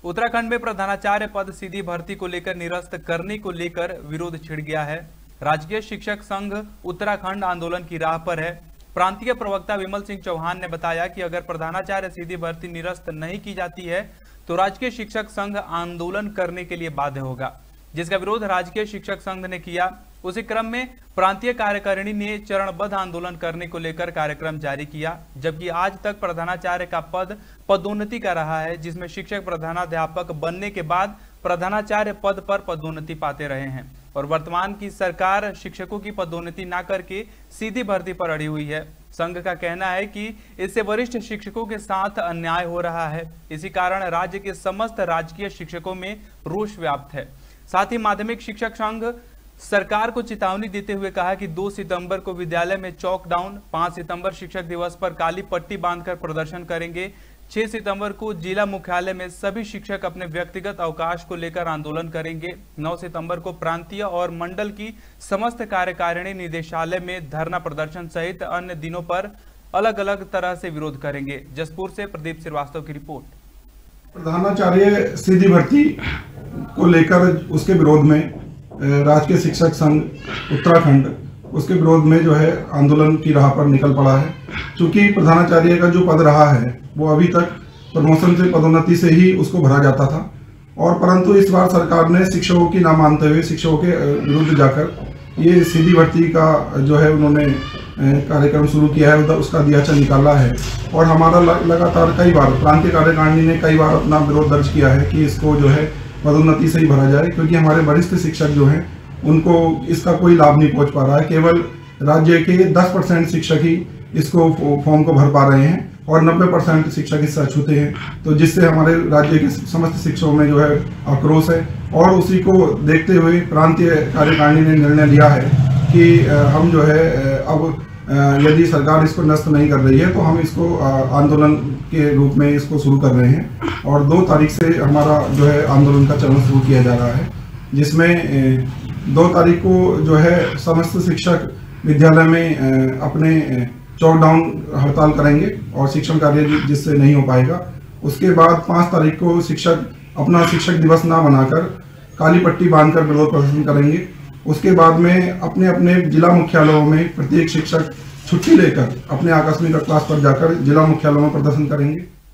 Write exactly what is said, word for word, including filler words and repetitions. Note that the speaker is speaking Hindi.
उत्तराखंड में प्रधानाचार्य पद सीधी भर्ती को लेकर निरस्त करने को लेकर विरोध छिड़ गया है। राजकीय शिक्षक संघ उत्तराखंड आंदोलन की राह पर है। प्रांतीय प्रवक्ता विमल सिंह चौहान ने बताया कि अगर प्रधानाचार्य सीधी भर्ती निरस्त नहीं की जाती है तो राजकीय शिक्षक संघ आंदोलन करने के लिए बाध्य होगा, जिसका विरोध राजकीय शिक्षक संघ ने किया। उसी क्रम में प्रांतीय कार्यकारिणी ने चरणबद्ध आंदोलन करने को लेकर कार्यक्रम जारी किया, जबकि आज तक प्रधानाचार्य का पद पदोन्नति का रहा है, जिसमें शिक्षक प्रधानाध्यापक बनने के बाद प्रधानाचार्य पद पर पदोन्नति पाते रहे हैं और वर्तमान की सरकार शिक्षकों की पदोन्नति न करके सीधी भर्ती पर अड़ी हुई है। संघ का कहना है कि इससे वरिष्ठ शिक्षकों के साथ अन्याय हो रहा है। इसी कारण राज्य के समस्त राजकीय शिक्षकों में रोष व्याप्त है। साथ ही माध्यमिक शिक्षक संघ सरकार को चेतावनी देते हुए कहा कि दो सितंबर को विद्यालय में चौक डाउन, पाँच सितंबर शिक्षक दिवस पर काली पट्टी बांधकर प्रदर्शन करेंगे, छह सितंबर को जिला मुख्यालय में सभी शिक्षक अपने व्यक्तिगत अवकाश को लेकर आंदोलन करेंगे, नौ सितंबर को प्रांतीय और मंडल की समस्त कार्यकारिणी निदेशालय में धरना प्रदर्शन सहित अन्य दिनों पर अलग अलग तरह से विरोध करेंगे। जसपुर से प्रदीप श्रीवास्तव की रिपोर्ट। प्रधानाचार्य सीधी भर्ती को लेकर उसके विरोध में राजकीय शिक्षक संघ उत्तराखंड उसके विरोध में जो है आंदोलन की राह पर निकल पड़ा है। क्योंकि प्रधानाचार्य का जो पद रहा है वो अभी तक प्रमोशन से पदोन्नति से ही उसको भरा जाता था, और परंतु इस बार सरकार ने शिक्षकों की ना मानते हुए शिक्षकों के विरुद्ध जाकर ये सीधी भर्ती का जो है उन्होंने कार्यक्रम शुरू किया है, उसका दियाचा निकाला है। और हमारा लगातार कई बार प्रांतीय कार्यकारिणी ने कई बार अपना विरोध दर्ज किया है कि इसको जो है पदोन्नति से ही भरा जाए, क्योंकि हमारे वरिष्ठ शिक्षक जो हैं उनको इसका कोई लाभ नहीं पहुंच पा रहा है। केवल राज्य के दस परसेंट शिक्षक ही इसको फॉर्म को भर पा रहे हैं और नब्बे परसेंट शिक्षक इससे अछूते हैं, तो जिससे हमारे राज्य के समस्त शिक्षकों में जो है आक्रोश है। और उसी को देखते हुए प्रांतीय कार्यकारिणी ने निर्णय लिया है कि हम जो है अब यदि सरकार इसको नष्ट नहीं कर रही है तो हम इसको आंदोलन के रूप में इसको शुरू कर रहे हैं। और दो तारीख से हमारा जो है आंदोलन का चरण शुरू किया जा रहा है, जिसमें दो तारीख को जो है समस्त शिक्षक विद्यालय में अपने चौक डाउन हड़ताल करेंगे और शिक्षण कार्य जिससे नहीं हो पाएगा। उसके बाद पाँच तारीख को शिक्षक अपना शिक्षक दिवस ना बनाकर काली पट्टी बांधकर विरोध प्रदर्शन करेंगे। उसके बाद में अपने अपने जिला मुख्यालयों में प्रत्येक शिक्षक छुट्टी लेकर अपने आकस्मिक क्लास पर जाकर जिला मुख्यालयों में प्रदर्शन करेंगे।